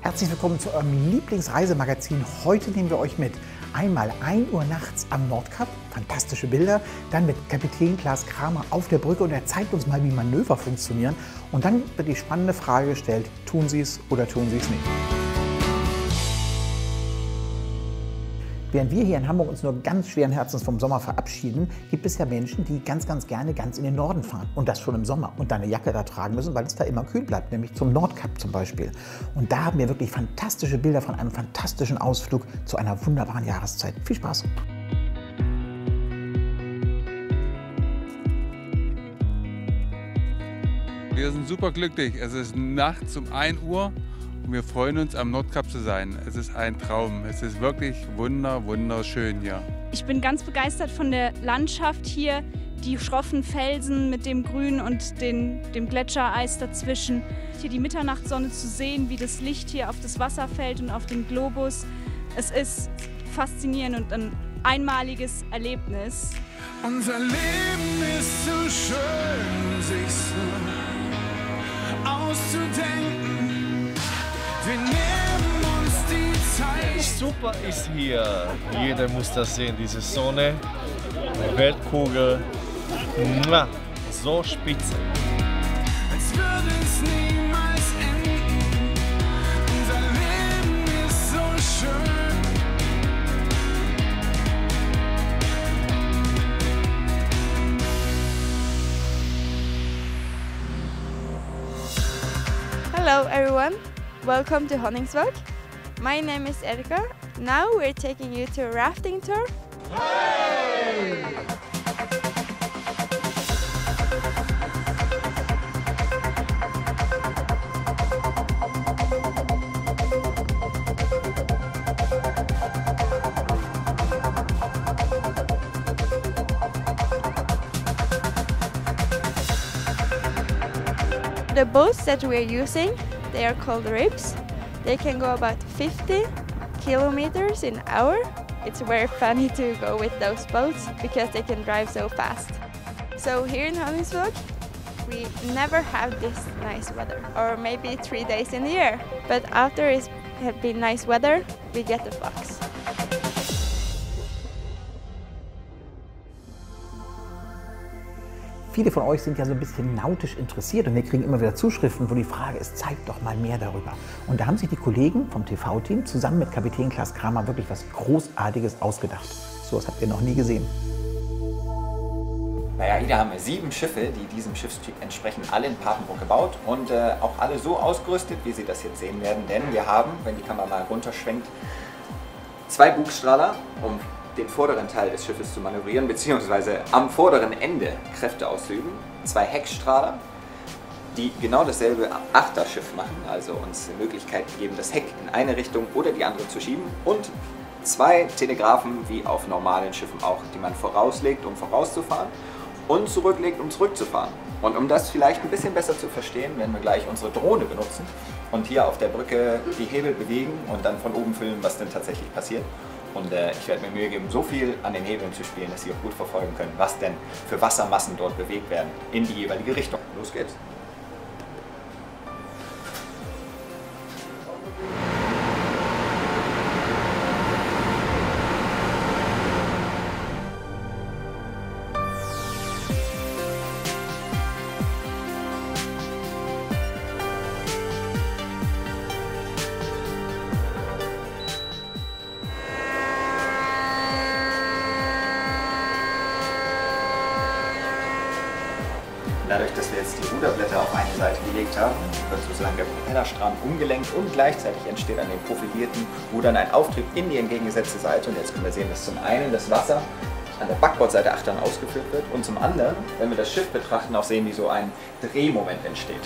Herzlich willkommen zu eurem Lieblingsreisemagazin. Heute nehmen wir euch mit. Einmal 1 Uhr nachts am Nordkap, fantastische Bilder. Dann mit Kapitän Klaas Kramer auf der Brücke und er zeigt uns mal, wie Manöver funktionieren. Und dann wird die spannende Frage gestellt, tun Sie es oder tun Sie es nicht? Während wir hier in Hamburg uns nur ganz schweren Herzens vom Sommer verabschieden, gibt es ja Menschen, die ganz gerne ganz in den Norden fahren. Und das schon im Sommer. Und dann eine Jacke da tragen müssen, weil es da immer kühl bleibt, nämlich zum Nordkap zum Beispiel. Und da haben wir wirklich fantastische Bilder von einem fantastischen Ausflug zu einer wunderbaren Jahreszeit. Viel Spaß! Wir sind super glücklich. Es ist nachts um 1 Uhr. Und wir freuen uns, am Nordkap zu sein. Es ist ein Traum. Es ist wirklich wunderschön hier. Ich bin ganz begeistert von der Landschaft hier. Die schroffen Felsen mit dem Grün und dem Gletschereis dazwischen. Hier die Mitternachtssonne zu sehen, wie das Licht hier auf das Wasser fällt und auf den Globus. Es ist faszinierend und ein einmaliges Erlebnis. Unser Leben ist so schön, sich so auszudenken. Wir nehmen uns die Zeit. Super ist hier. Jeder muss das sehen. Diese Sonne, die Weltkugel. So spitze. Als würde es niemals enden. Unser Leben ist so schön. Hello everyone. Welcome to Honningsvåg. My name is Erika. Now we're taking you to a rafting tour. Hey! The boats that we're using, they are called ribs. They can go about 50 kilometers an hour. It's very funny to go with those boats because they can drive so fast. So here in Honningsvåg, we never have this nice weather, or maybe 3 days in the year. But after it's have been nice weather, we get the flux. Viele von euch sind ja so ein bisschen nautisch interessiert und wir kriegen immer wieder Zuschriften, wo die Frage ist, zeigt doch mal mehr darüber. Und da haben sich die Kollegen vom TV-Team zusammen mit Kapitän Klaas Kramer wirklich was Großartiges ausgedacht. So was habt ihr noch nie gesehen. Naja, hier haben wir 7 Schiffe, die diesem Schiffstyp entsprechen, alle in Papenburg gebaut und auch alle so ausgerüstet, wie Sie das jetzt sehen werden. Denn wir haben, wenn die Kamera mal runterschwenkt, 2 Bugstrahler, um den vorderen Teil des Schiffes zu manövrieren, beziehungsweise am vorderen Ende Kräfte auszuüben. 2 Heckstrahler, die genau dasselbe Achterschiff machen, also uns die Möglichkeit geben, das Heck in eine Richtung oder die andere zu schieben. Und 2 Telegraphen, wie auf normalen Schiffen auch, die man vorauslegt, um vorauszufahren und zurücklegt, um zurückzufahren. Und um das vielleicht ein bisschen besser zu verstehen, werden wir gleich unsere Drohne benutzen und hier auf der Brücke die Hebel bewegen und dann von oben filmen, was denn tatsächlich passiert. Und ich werde mir Mühe geben, so viel an den Hebeln zu spielen, dass Sie auch gut verfolgen können, was denn für Wassermassen dort bewegt werden in die jeweilige Richtung. Los geht's! Dadurch, dass wir jetzt die Ruderblätter auf eine Seite gelegt haben, wird sozusagen der Propellerstrang umgelenkt und gleichzeitig entsteht an den profilierten Rudern ein Auftrieb in die entgegengesetzte Seite. Und jetzt können wir sehen, dass zum einen das Wasser an der Backbordseite achtern ausgeführt wird und zum anderen, wenn wir das Schiff betrachten, auch sehen, wie so ein Drehmoment entsteht.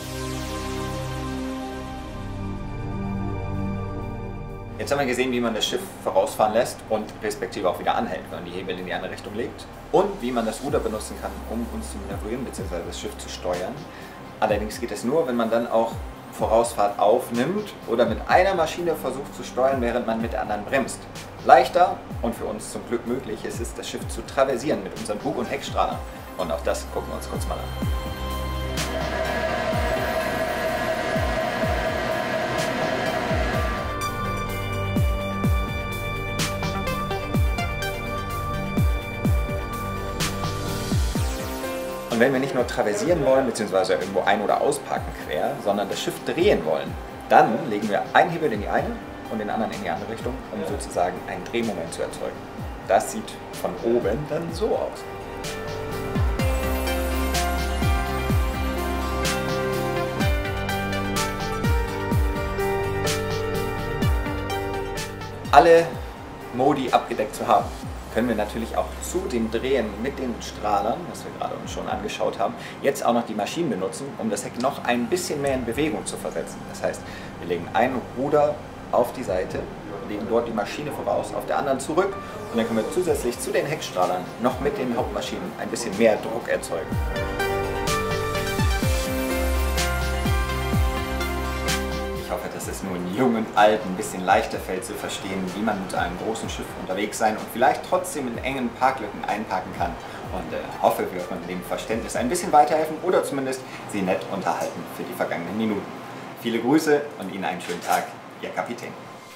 Jetzt haben wir gesehen, wie man das Schiff vorausfahren lässt und respektive auch wieder anhält, wenn man die Hebel in die andere Richtung legt. Und wie man das Ruder benutzen kann, um uns zu manövrieren bzw. das Schiff zu steuern. Allerdings geht es nur, wenn man dann auch Vorausfahrt aufnimmt oder mit einer Maschine versucht zu steuern, während man mit der anderen bremst. Leichter und für uns zum Glück möglich ist es, das Schiff zu traversieren mit unseren Bug- und Heckstrahlern. Und auch das gucken wir uns kurz mal an. Und wenn wir nicht nur traversieren wollen, beziehungsweise irgendwo ein- oder ausparken quer, sondern das Schiff drehen wollen, dann legen wir einen Hebel in die eine und den anderen in die andere Richtung, um sozusagen einen Drehmoment zu erzeugen. Das sieht von oben dann so aus. Alle Modi abgedeckt zu haben, können wir natürlich auch zu dem Drehen mit den Strahlern, was wir gerade uns schon angeschaut haben, jetzt auch noch die Maschinen benutzen, um das Heck noch ein bisschen mehr in Bewegung zu versetzen. Das heißt, wir legen ein Ruder auf die Seite, legen dort die Maschine voraus, auf der anderen zurück und dann können wir zusätzlich zu den Heckstrahlern noch mit den Hauptmaschinen ein bisschen mehr Druck erzeugen. Ich hoffe, dass es nur in Jung und Alt ein bisschen leichter fällt zu verstehen, wie man mit einem großen Schiff unterwegs sein und vielleicht trotzdem in engen Parklücken einparken kann. Und hoffe, wir können dem Verständnis ein bisschen weiterhelfen oder zumindest Sie nett unterhalten für die vergangenen Minuten. Viele Grüße und Ihnen einen schönen Tag, Ihr Kapitän.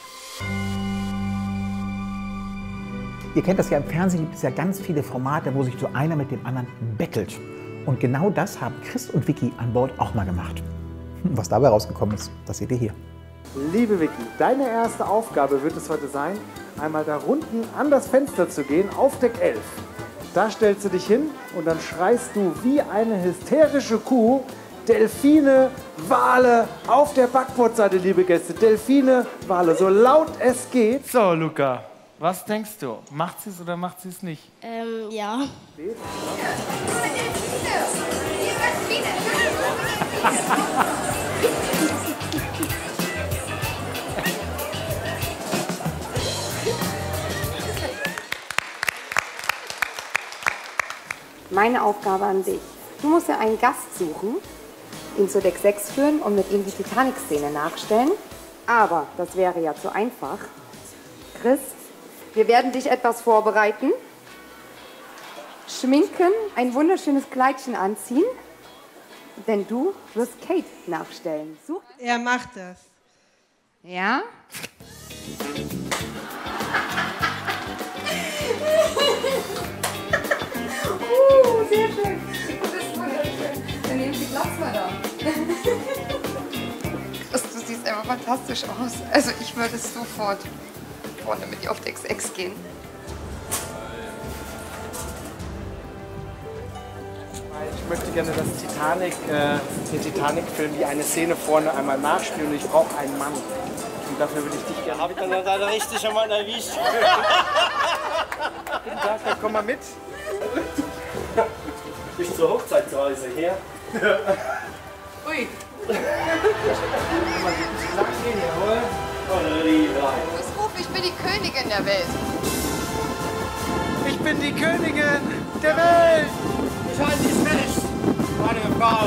Ihr kennt das ja, im Fernsehen gibt es ja ganz viele Formate, wo sich so einer mit dem anderen bettelt. Und genau das haben Chris und Vicky an Bord auch mal gemacht. Was dabei rausgekommen ist, das seht ihr hier. Liebe Vicky, deine erste Aufgabe wird es heute sein, einmal da unten an das Fenster zu gehen, auf Deck 11. Da stellst du dich hin und dann schreist du wie eine hysterische Kuh, Delfine, Wale auf der Backbordseite, liebe Gäste. Delfine, Wale, so laut es geht. So, Luca, was denkst du? Macht sie es oder macht sie es nicht? Ja. Meine Aufgabe an dich. Du musst dir einen Gast suchen, ihn zu Deck 6 führen und mit ihm die Titanic-Szene nachstellen. Aber das wäre ja zu einfach. Chris, wir werden dich etwas vorbereiten, schminken, ein wunderschönes Kleidchen anziehen, denn du wirst Kate nachstellen. Such. Er macht das. Ja? Sehr schön. Das ist wunderschön. Dann nehmen Sie Platz, Madame. Chris, du siehst einfach fantastisch aus. Also ich würde sofort vorne mit dir auf Deck 6 gehen. Ich möchte gerne den Titanic-Film, wie eine Szene vorne einmal nachspielen und ich brauche einen Mann. Und dafür würde ich dich gerne... Hab ich dann da richtig schon mal erwischt. Guten Tag, komm mal mit. Bis zur Hochzeitsreise her. Ui. Das ruft, ich bin die Königin der Welt. Ich bin die Königin der Welt. Ich halte dich fest, meine Frau.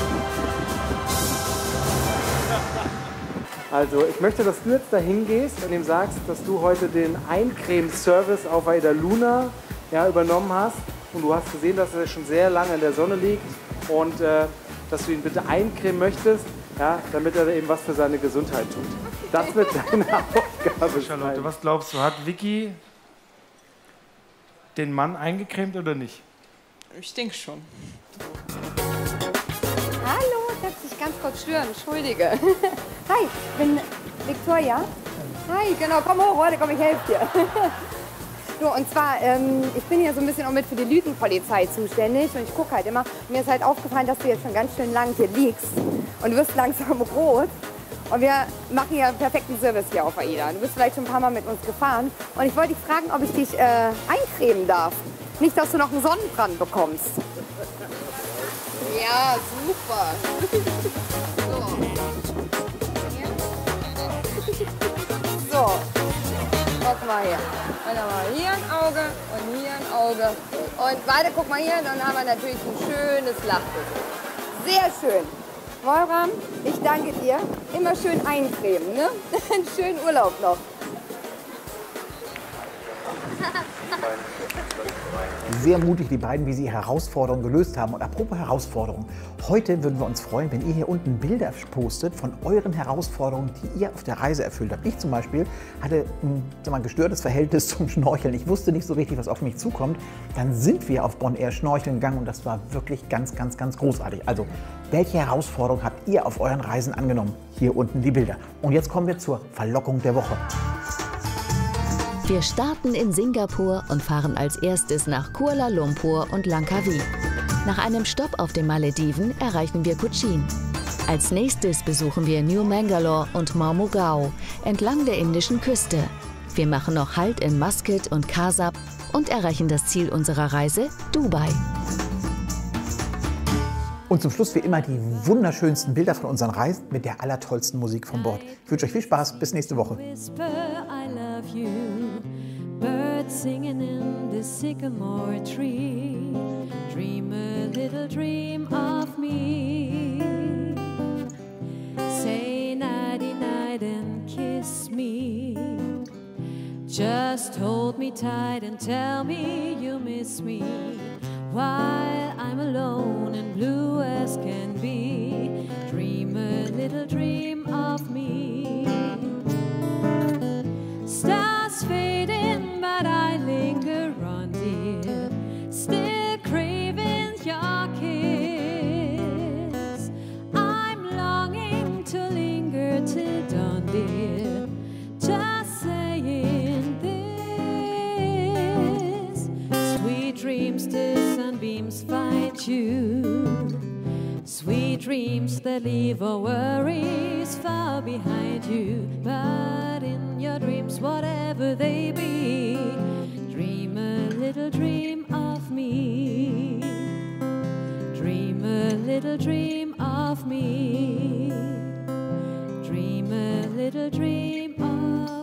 Also, ich möchte, dass du jetzt dahin gehst und ihm sagst, dass du heute den Eincremen-Service auf Aida Luna übernommen hast. Und du hast gesehen, dass er schon sehr lange in der Sonne liegt und dass du ihn bitte eincremen möchtest, damit er eben was für seine Gesundheit tut. Das wird deine Aufgabe. Charlotte, was glaubst du, hat Vicky den Mann eingecremt oder nicht? Ich denke schon. Hallo, darf ich ganz kurz stören? Entschuldige. Hi, ich bin Victoria. Hi, genau, komm hoch, heute komm, ich helfe dir. So, und zwar, ich bin hier so ein bisschen auch mit für die Lügenpolizei zuständig und ich gucke halt immer. Mir ist halt aufgefallen, dass du jetzt schon ganz schön lang hier liegst und du wirst langsam rot. Und wir machen hier einen perfekten Service hier auf AIDA. Du bist vielleicht schon ein paar Mal mit uns gefahren und ich wollte dich fragen, ob ich dich eincremen darf. Nicht, dass du noch einen Sonnenbrand bekommst. Ja, super. So. Guck mal hier. Und dann mal hier ein Auge und hier ein Auge. Und weiter, guck mal hier, dann haben wir natürlich ein schönes Lachgesicht. Sehr schön. Wolfram, ich danke dir. Immer schön eincremen, ne? Einen schönen Urlaub noch. Sehr mutig, die beiden, wie sie Herausforderungen gelöst haben. Und apropos Herausforderungen, heute würden wir uns freuen, wenn ihr hier unten Bilder postet von euren Herausforderungen, die ihr auf der Reise erfüllt habt. Ich zum Beispiel hatte ein gestörtes Verhältnis zum Schnorcheln. Ich wusste nicht so richtig, was auf mich zukommt. Dann sind wir auf Bonn Air schnorcheln gegangen und das war wirklich ganz, ganz, ganz großartig. Also, welche Herausforderung habt ihr auf euren Reisen angenommen? Hier unten die Bilder. Und jetzt kommen wir zur Verlockung der Woche. Wir starten in Singapur und fahren als erstes nach Kuala Lumpur und Langkawi. Nach einem Stopp auf den Malediven erreichen wir Cochin. Als nächstes besuchen wir New Mangalore und Mormugao entlang der indischen Küste. Wir machen noch Halt in Muscat und Kasab und erreichen das Ziel unserer Reise, Dubai. Und zum Schluss wie immer die wunderschönsten Bilder von unseren Reisen mit der allertollsten Musik von Bord. Ich wünsche euch viel Spaß, bis nächste Woche. Birds singing in the sycamore tree. Dream a little dream of me. Say nighty night and kiss me. Just hold me tight and tell me you miss me. While I'm alone and blue as can be. Dream a little dream of me. Stars fading, but I linger on, dear. Still craving your kiss. I'm longing to linger till dawn, dear. Just saying this. Sweet dreams, the sunbeams find you. Sweet dreams that leave all worries far behind you. But in your dreams, whatever they be, dream a little dream of me. Dream a little dream of me. Dream a little dream of me.